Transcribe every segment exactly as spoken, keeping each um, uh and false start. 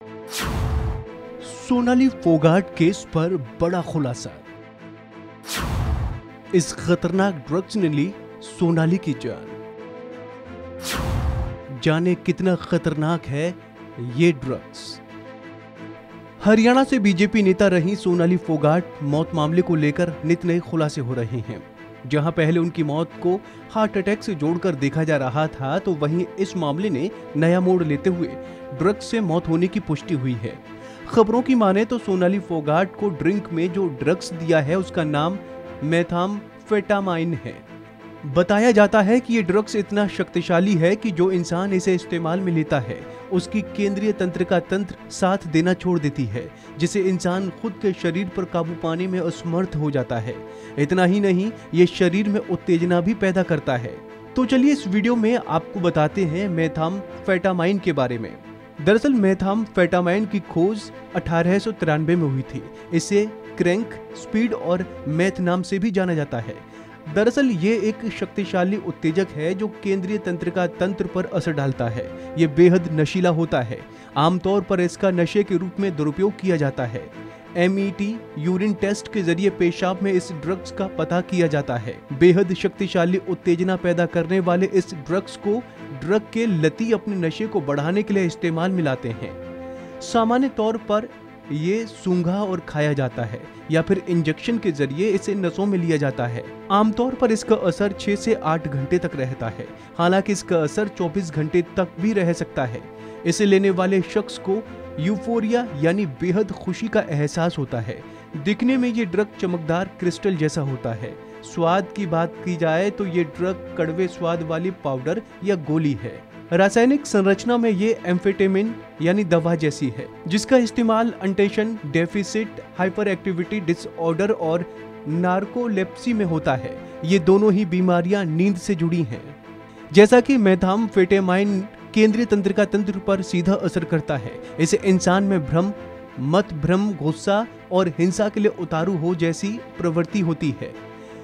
Sonali Phogat case पर बड़ा खुलासा। इस खतरनाक ड्रग्स ने ली सोनाली की जान। जाने कितना खतरनाक है ये ड्रग्स। हरियाणा से बीजेपी नेता रही सोनाली फोगाट मौत मामले को लेकर नित नए खुलासे हो रहे हैं। जहां पहले उनकी मौत को हार्ट अटैक से जोड़कर देखा जा रहा था, तो वहीं इस मामले ने नया मोड़ लेते हुए ड्रग्स से मौत होने की पुष्टि हुई है। खबरों की माने तो सोनाली फोगाट को ड्रिंक में जो ड्रग्स दिया है उसका नाम मेथाम्फेटामाइन है। बताया जाता है कि ये ड्रग्स इतना शक्तिशाली है कि जो इंसान इसे इस्तेमाल में लेता है उसकी केंद्रीय तंत्र का तंत्र साथ देना छोड़ देती है, जिसे इंसान खुद के शरीर पर काबू पाने में असमर्थ हो जाता है। इतना ही नहीं, ये शरीर में उत्तेजना भी पैदा करता है। तो चलिए इस वीडियो में आपको बताते हैं मेथाम्फेटामाइन के बारे में। दरअसल मेथाम्फेटामाइन की खोज अठारह सौ तिरानवे में हुई थी। इसे क्रैंक, स्पीड और मेथ नाम से भी जाना जाता है। दरअसल ये एक शक्तिशाली उत्तेजक है जो केंद्रीय तंत्र का तंत्र पर असर डालता है। ये बेहद नशीला होता है। आमतौर पर इसका नशे के रूप में दुरुपयोग किया जाता है। M E T urine test के जरिए पेशाब में इस ड्रग्स का पता किया जाता है। बेहद शक्तिशाली उत्तेजना पैदा करने वाले इस ड्रग्स को ड्रग के लती अपने नशे को बढ़ाने के लिए इस्तेमाल में लाते हैं। सामान्य तौर पर ये सूंघा और खाया जाता है या फिर इंजेक्शन के जरिए इसे नसों में लिया जाता है। आमतौर पर इसका असर छह से आठ घंटे तक रहता है। हालांकि इसका असर चौबीस घंटे तक भी रह सकता है। इसे लेने वाले शख्स को यूफोरिया यानी बेहद खुशी का एहसास होता है। दिखने में ये ड्रग चमकदार क्रिस्टल जैसा होता है। स्वाद की बात की जाए तो ये ड्रग कड़वे स्वाद वाली पाउडर या गोली है। रासायनिक संरचना में ये एम्फेटामिन यानी दवा जैसी है, जिसका इस्तेमाल attention deficit hyperactivity disorder और नार्कोलेप्सी में होता है। ये दोनों ही बीमारियां नींद से जुड़ी हैं। जैसा कि मेथाम्फेटामाइन केंद्रीय तंत्र का तंत्र पर सीधा असर करता है। इसे इंसान में भ्रम, मत भ्रम, गुस्सा और हिंसा के लिए उतारू हो जैसी प्रवृत्ति होती है।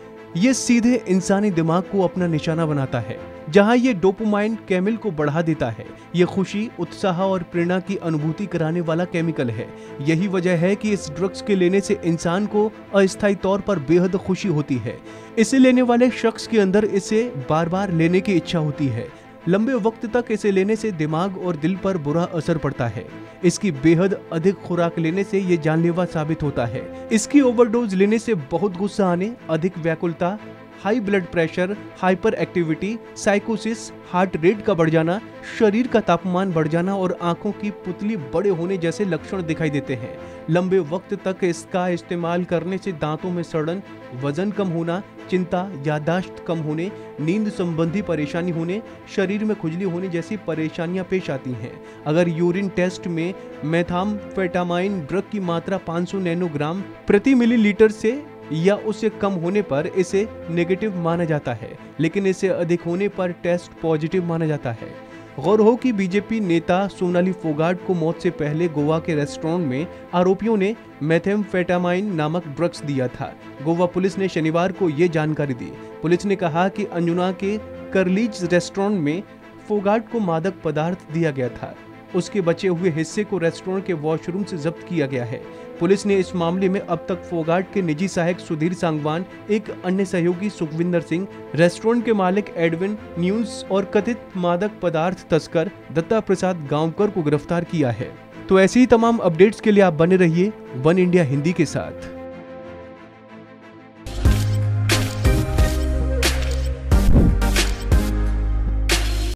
ये सीधे इंसानी दिमाग को अपना निशाना बनाता है, जहां ये डोपामाइन केमिकल को बढ़ा देता है। ये खुशी, उत्साह और प्रेरणा की अनुभूति कराने वाला केमिकल है। यही वजह है कि इस ड्रग्स के लेने से इंसान को अस्थायी तौर पर बेहद खुशी होती है। इसे लेने वाले शख्स के अंदर इसे बार बार लेने की इच्छा होती है। लंबे वक्त तक इसे लेने से दिमाग और दिल पर बुरा असर पड़ता है। इसकी बेहद अधिक खुराक लेने से ये जानलेवा साबित होता है। इसकी ओवरडोज लेने से बहुत गुस्सा आने, अधिक व्याकुलता, high blood pressure, hyperactivity, साइकोसिस, हार्ट रेट का बढ़ जाना, शरीर का तापमान बढ़ जाना और आंखों की पुतली बड़े होने जैसे लक्षण दिखाई देते हैं। लंबे वक्त तक इसका इस्तेमाल करने से दांतों में सड़न, वजन कम होना, चिंता, याददाश्त कम होने, नींद संबंधी परेशानी होने, शरीर में खुजली होने जैसी परेशानियां पेश आती हैं। अगर यूरिन टेस्ट में मेथाम्फेटामाइन ड्रग की मात्रा पाँच सौ नैनोग्राम प्रति मिलीलीटर से या उससे कम होने पर इसे नेगेटिव माना जाता है, लेकिन इससे अधिक होने पर टेस्ट पॉजिटिव माना जाता है। गौर हो कि बीजेपी नेता सोनाली फोगाट को मौत से पहले गोवा के रेस्टोरेंट में आरोपियों ने मेथाम्फेटामाइन नामक ड्रग्स दिया था। गोवा पुलिस ने शनिवार को ये जानकारी दी। पुलिस ने कहा कि अंजुना के करलीज रेस्टोरेंट में फोगाट को मादक पदार्थ दिया गया था। उसके बचे हुए हिस्से को रेस्टोरेंट के वॉशरूम से जब्त किया गया है। पुलिस ने इस मामले में अब तक फोगाट के निजी सहायक सुधीर सांगवान, एक अन्य सहयोगी सुखविंदर सिंह, रेस्टोरेंट के मालिक एडविन न्यूज और कथित मादक पदार्थ तस्कर दत्ता प्रसाद गांवकर को गिरफ्तार किया है। तो ऐसी ही तमाम अपडेट्स के लिए आप बने रहिए वन इंडिया हिंदी के साथ।